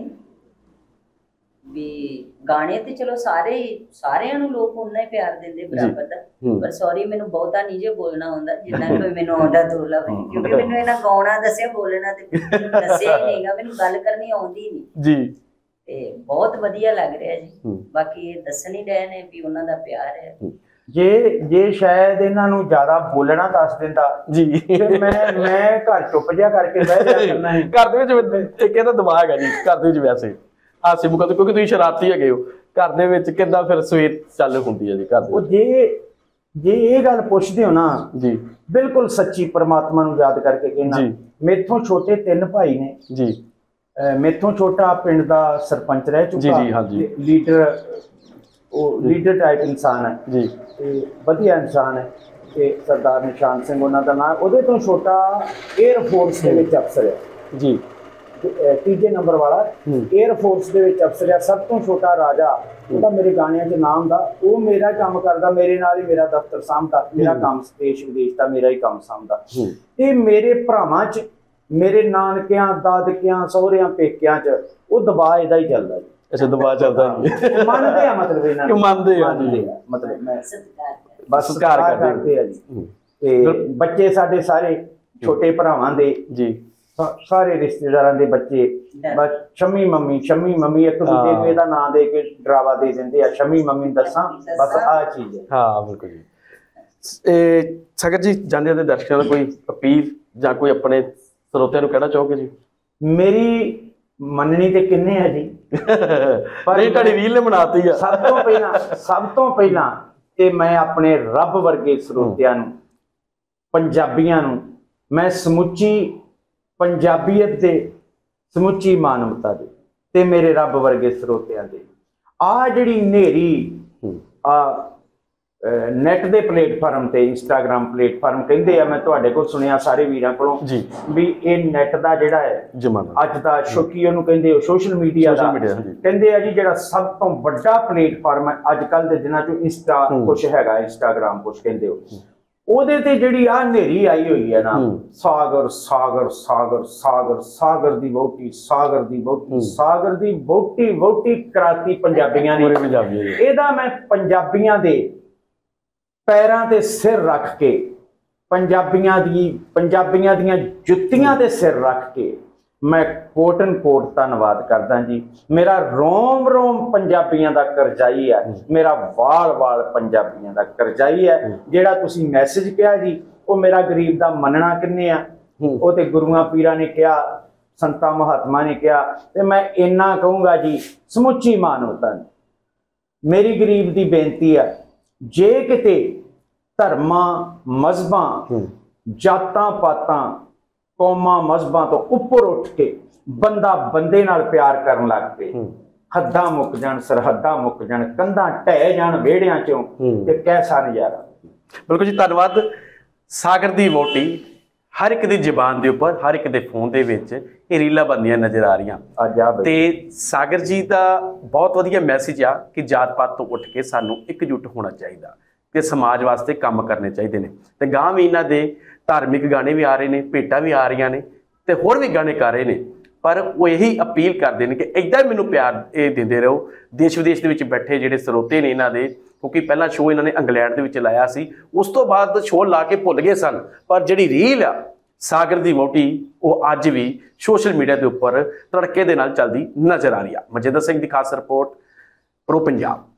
ਵੀ ਗਾਣੇ ਤੇ ਚਲੋ ਸਾਰੇ ਸਾਰਿਆਂ ਨੂੰ ਲੋਕ ਉਨਾ ਹੀ ਪਿਆਰ ਦਿੰਦੇ ਬਰਾਬਰ ਦਾ, ਪਰ ਸੌਰੀ ਮੈਨੂੰ ਬਹੁਤਾ ਨਹੀਂ ਜੇ ਬੋਲਣਾ ਹੁੰਦਾ ਜਿੰਨਾ ਕੋਈ ਮੈਨੂੰ ਆਉਂਦਾ ਦੋ ਲਵੇ, ਕਿਉਂਕਿ ਮੈਨੂੰ ਇਹਨਾਂ ਗਾਉਣਾ ਦੱਸਿਆ, ਬੋਲਣਾ ਤੇ ਦੱਸਿਆ ਹੀ ਨਹੀਂਗਾ, ਮੈਨੂੰ ਗੱਲ ਕਰਨੀ ਆਉਂਦੀ ਨਹੀਂ ਜੀ। ਤੇ ਬਹੁਤ ਵਧੀਆ ਲੱਗ ਰਿਹਾ ਜੀ, ਬਾਕੀ ਇਹ ਦੱਸਣ ਹੀ ਰਹੇ ਨੇ ਵੀ ਉਹਨਾਂ ਦਾ ਪਿਆਰ ਹੈ। ਜੇ ਜੇ ਸ਼ਾਇਦ ਇਹਨਾਂ ਨੂੰ ਜ਼ਿਆਦਾ ਬੋਲਣਾ ਦੱਸ ਦਿੰਦਾ ਜੀ, ਫਿਰ ਮੈਂ ਮੈਂ ਘਰ ਚੁੱਪ ਜਿਹਾ ਕਰਕੇ ਬਹਿ ਜਾ ਕਰਨਾ ਹੈ। ਘਰ ਦੇ ਵਿੱਚ ਇੱਕ ਇਹਦਾ ਦਿਮਾਗ ਹੈ ਜੀ, ਘਰ ਦੇ ਵਿੱਚ ਵੈਸੇ ਹਾਸੇ ਮੁਕਾ, ਕਿਉਂਕਿ ਤੁਸੀਂ ਸ਼ਰਾਰਤੀ ਹੈਗੇ ਹੋ, ਘਰ ਦੇ ਵਿੱਚ ਕਿੱਦਾਂ ਫਿਰ ਸਵੇਰ ਚੱਲ ਹੁੰਦੀ ਹੈ ਜੀ ਘਰ ਦੇ? ਉਹ ਜੇ ਜੇ ਇਹ ਗੱਲ ਪੁੱਛਦੇ ਹੋ ਨਾ ਜੀ, ਬਿਲਕੁਲ ਸੱਚੀ ਪਰਮਾਤਮਾ ਨੂੰ ਯਾਦ ਕਰਕੇ ਕਹਿਣਾ, ਮੇਥੋਂ ਛੋਟੇ ਤਿੰਨ ਭਾਈ ਨੇ ਜੀ, ਮੇਥੋਂ ਛੋਟਾ ਪਿੰਡ ਦਾ ਸਰਪੰਚ ਰਹਿ ਚੁੱਕਾ, ਜੀ ਹਾਂਜੀ, ਲੀਡਰ, ਉਹ ਲੀਡਰ ਟਾਈਪ ਇਨਸਾਨ ਹੈ ਜੀ, ਤੇ ਵਧੀਆ ਇਨਸਾਨ ਹੈ, ਤੇ ਸਰਦਾਰ ਨਿਸ਼ਾਨ ਸਿੰਘ ਉਹਨਾਂ ਦਾ ਨਾਮ। ਉਹਦੇ ਤੋਂ ਛੋਟਾ 에ਅਰ ਫੋਰਸ ਦੇ ਵਿੱਚ ਅਫਸਰ ਹੈ ਜੀ, ਤੀਜੇ ਨੰਬਰ ਵਾਲਾ 에ਅਰ ਫੋਰਸ ਦੇ ਵਿੱਚ ਅਫਸਰ ਹੈ। ਸਭ ਤੋਂ ਛੋਟਾ ਰਾਜਾ, ਉਹਦਾ ਮੇਰੇ ਗਾਣਿਆਂ 'ਚ ਨਾਮ ਹੁੰਦਾ, ਉਹ ਮੇਰਾ ਕੰਮ ਕਰਦਾ, ਮੇਰੇ ਨਾਲ ਹੀ ਮੇਰਾ ਦਫ਼ਤਰ ਸਾਂਭਦਾ, ਮੇਰਾ ਕੰਮ ਦੇਸ਼ ਵਿਦੇਸ਼ ਦਾ ਮੇਰਾ ਹੀ ਕੰਮ ਸਾਂਭਦਾ। ਤੇ ਮੇਰੇ ਭਰਾਵਾਂ 'ਚ, ਮੇਰੇ ਨਾਨਕਿਆਂ, ਦਾਦਕਿਆਂ, ਸਹੁਰਿਆਂ, ਪੇਕਿਆਂ 'ਚ ਉਹ ਦਬਾਅ ਇਹਦਾ ਹੀ ਚੱਲਦਾ ਜੀ। ਅੱਛਾ, ਦਬਾਅ ਚੱਲਦਾ ਜੀ, ਮੰਨਦੇ ਆ ਮਤਲਬ ਇਹਨਾਂ ਨੂੰ, ਮੰਨਦੇ ਆ ਜੀ, ਮਤਲਬ ਮੈਂ ਬਸ ਸਤਿਕਾਰ ਕਰਦੇ ਆ ਜੀ। ਤੇ ਬੱਚੇ ਸਾਡੇ ਸਾਰੇ ਛੋਟੇ ਭਰਾਵਾਂ ਦੇ ਜੀ, ਸਾਰੇ ਰਿਸ਼ਤੇਦਾਰਾਂ ਦੇ ਬੱਚੇ ਬਸ ਸ਼ਮੀ ਮੰਮੀ, ਸ਼ਮੀ ਮੰਮੀ, ਇੱਕ ਦੂਜੇ ਨੂੰ ਇਹਦਾ ਨਾਂ ਦੇ ਕੇ ਡਰਾਵਾ ਦੇ ਦਿੰਦੇ ਆ, ਸ਼ਮੀ ਮੰਮੀ ਦੱਸਾਂ, ਬਸ ਆਹ ਚੀਜ਼ ਹੈ। ਹਾਂ ਬਿਲਕੁਲ ਜੀ। ਇਹ ਸਗਤ ਜੀ, ਜਾਂਦੇ ਦੇ ਦਰਸ਼ਕਾਂ ਦਾ ਕੋਈ ਅਪੀਲ ਜਾਂ ਕੋਈ ਆਪਣੇ ਸਰੋਤਿਆਂ ਨੂੰ ਕਹਿਣਾ ਚਾਹੋਗੇ ਜੀ? ਮੇਰੀ ਮੰਨਣੀ ਤੇ ਕਿੰਨੇ ਆ ਜੀ, ਪਰ ਇਹ ਤੁਹਾਡੀ ਰੀਲ ਨੇ ਬਣਾਤੀ ਆ। ਸਭ ਤੋਂ ਪਹਿਲਾਂ ਸਭ ਤੋਂ ਪਹਿਲਾਂ ਤੇ ਮੈਂ ਆਪਣੇ ਰੱਬ ਵਰਗੇ ਸਰੋਤਿਆਂ ਨੂੰ, ਪੰਜਾਬੀਆਂ ਨੂੰ, ਮੈਂ ਸਮੁੱਚੀ ਪੰਜਾਬੀਅਤ ਦੇ, ਸਮੁੱਚੀ ਮਾਨਵਤਾ ਦੇ ਤੇ ਮੇਰੇ ਰੱਬ ਵਰਗੇ ਸਰੋਤਿਆਂ ਦੇ, ਆਹ ਜਿਹੜੀ ਹਨੇਰੀ ਆ ਨੈਟ ਦੇ ਪਲੇਟਫਾਰਮ ਤੇ, ਇੰਸਟਾਗ੍ਰਾਮ ਪਲੇਟਫਾਰਮ ਕਹਿੰਦੇ ਆ, ਮੈਂ ਤੁਹਾਡੇ ਕੋਲ ਸੁਣਿਆ ਸਾਰੇ ਵੀਰਾਂ ਕੋਲੋਂ ਵੀ ਇਹ ਨੈਟ ਦਾ ਜਿਹੜਾ ਹੈ ਜ਼ਮਾਨਾ ਅੱਜ ਦਾ, ਸ਼ੌਕੀ ਉਹਨੂੰ ਕਹਿੰਦੇ ਹੋ, ਸੋਸ਼ਲ ਮੀਡੀਆ ਦਾ ਕਹਿੰਦੇ ਆ ਜੀ, ਜਿਹੜਾ ਸਭ ਤੋਂ ਵੱਡਾ ਪਲੇਟਫਾਰਮ ਹੈ ਅੱਜ ਕੱਲ ਦੇ ਦਿਨਾਂ 'ਚ, ਇੰਸਟਾ ਕੁਛ ਹੈਗਾ, ਇੰਸਟਾਗ੍ਰਾਮ ਕੁਛ ਕਹਿੰਦੇ ਹੋ, ਉਹਦੇ ਤੇ ਜਿਹੜੀ ਆ ਹਨੇਰੀ ਆਈ ਹੋਈ ਹੈ ਨਾ, ਸਾਗਰ ਸਾਗਰ ਸਾਗਰ ਸਾਗਰ ਸਾਗਰ ਦੀ ਵਹੁਟੀ, ਸਾਗਰ ਦੀ ਵਹੁਟੀ, ਸਾਗਰ ਦੀ ਵਹੁਟੀ ਵਹੁਟੀ ਕਰਾਤੀ ਪੰਜਾਬੀਆਂ ਨੇ। ਇਹਦਾ ਮੈਂ ਪੰਜਾਬੀਆਂ ਦੇ ਪੈਰਾਂ ਤੇ ਸਿਰ ਰੱਖ ਕੇ, ਪੰਜਾਬੀਆਂ ਦੀ ਪੰਜਾਬੀਆਂ ਦੀਆਂ ਜੁੱਤੀਆਂ ਤੇ ਸਿਰ ਰੱਖ ਕੇ ਮੈਂ ਕੋਟਨ ਕੋਟ ਧੰਨਵਾਦ ਕਰਦਾ ਜੀ। ਮੇਰਾ ਰੋਮ ਰੋਮ ਪੰਜਾਬੀਆਂ ਦਾ ਕਰਜ਼ਾਈ ਹੈ, ਮੇਰਾ ਵਾਲ ਵਾਲ ਪੰਜਾਬੀਆਂ ਦਾ ਕਰਜ਼ਾਈ ਹੈ। ਜਿਹੜਾ ਤੁਸੀਂ ਮੈਸੇਜ ਕਿਹਾ ਜੀ, ਉਹ ਮੇਰਾ ਗਰੀਬ ਦਾ ਮੰਨਣਾ ਕਿੰਨੇ ਆ, ਉਹ ਤੇ ਗੁਰੂਆਂ ਪੀਰਾਂ ਨੇ ਕਿਹਾ, ਸੰਤਾਂ ਮਹਾਤਮਾ ਨੇ ਕਿਹਾ, ਤੇ ਮੈਂ ਇੰਨਾ ਕਹੂੰਗਾ ਜੀ, ਸਮੁੱਚੀ ਮਾਨਵਤਾ ਨੇ ਮੇਰੀ ਗਰੀਬ ਦੀ ਬੇਨਤੀ ਹੈ, ਜੇ ਕਿਤੇ ਧਰਮਾਂ, ਮਜ਼ਹਬਾਂ, ਜਾਤਾਂ ਪਾਤਾਂ, ਕੌਮਾਂ, ਮਜ਼ਹਬਾਂ ਤੋਂ ਉੱਪਰ ਉੱਠ ਕੇ ਬੰਦਾ ਬੰਦੇ ਨਾਲ ਪਿਆਰ ਕਰਨ ਲੱਗ ਪਏ, ਹੱਦਾਂ ਮੁੱਕ ਜਾਣ, ਸਰਹੱਦਾਂ ਮੁੱਕ ਜਾਣ, ਕੰਧਾਂ ਢਹਿ ਜਾਣ ਵਿਹੜਿਆਂ ਚੋਂ, ਤੇ ਕੈਸਾ ਨਜ਼ਾਰਾ। ਬਿਲਕੁਲ ਜੀ, ਧੰਨਵਾਦ। ਸਾਗਰ ਦੀ ਵਹੁਟੀ ਹਰ ਇੱਕ ਦੀ ਜ਼ੁਬਾਨ ਦੇ ਉੱਪਰ, ਹਰ ਇੱਕ ਦੇ ਫੋਨ ਦੇ ਵਿੱਚ ਇਹ ਰੀਲਾਂ ਬਣਦੀਆਂ ਨਜ਼ਰ ਆ ਰਹੀਆਂ। ਅੱਜ ਆ ਬਈ ਤੇ ਸਾਗਰ ਜੀ ਦਾ ਬਹੁਤ ਵਧੀਆ ਮੈਸੇਜ ਆ ਕਿ ਜਾਤ ਪਾਤ ਤੋਂ ਉੱਠ ਕੇ ਸਾਨੂੰ ਇਕਜੁੱਟ ਹੋਣਾ ਚਾਹੀਦਾ ਤੇ ਸਮਾਜ ਵਾਸਤੇ ਕੰਮ ਕਰਨੇ ਚਾਹੀਦੇ ਨੇ। ਤੇ ਗਾਂ ਵੀ ਇਹਨਾਂ ਦੇ ਧਾਰਮਿਕ ਗਾਣੇ ਵੀ ਆ ਰਹੇ ਨੇ, ਭੇਟਾਂ ਵੀ ਆ ਰਹੀਆਂ ਨੇ ਤੇ ਹੋਰ ਵੀ ਗਾਣੇ ਕਰ ਰਹੇ ਨੇ, ਪਰ ਉਹ ਇਹੀ ਅਪੀਲ ਕਰਦੇ ਨੇ ਕਿ ਇੱਦਾਂ ਹੀ ਮੈਨੂੰ ਪਿਆਰ ਇਹ ਦਿੰਦੇ ਰਹੋ। ਦੇਸ਼ ਵਿਦੇਸ਼ ਦੇ ਵਿੱਚ ਬੈਠੇ ਜਿਹੜੇ ਸਰੋਤੇ ਨੇ ਇਹਨਾਂ ਦੇ, ਕਿਉਂਕਿ ਪਹਿਲਾਂ ਸ਼ੋਅ ਇਹਨਾਂ ਨੇ ਇੰਗਲੈਂਡ ਦੇ ਵਿੱਚ ਲਾਇਆ ਸੀ, ਉਸ ਤੋਂ ਬਾਅਦ ਸ਼ੋਅ ਲਾ ਕੇ ਭੁੱਲ ਗਏ ਸਨ, ਪਰ ਜਿਹੜੀ ਰੀਲ ਆ ਸਾਗਰ ਦੀ ਵਹੁਟੀ ਉਹ ਅੱਜ ਵੀ ਸੋਸ਼ਲ ਮੀਡੀਆ ਦੇ ਉੱਪਰ ਤੜਕੇ ਦੇ ਨਾਲ ਚੱਲਦੀ ਨਜ਼ਰ ਆ ਰਹੀ ਆ। ਮਨਜਿੰਦਰ ਸਿੰਘ ਦੀ ਖਾਸ ਰਿਪੋਰਟ, ਪ੍ਰੋ ਪੰਜਾਬ।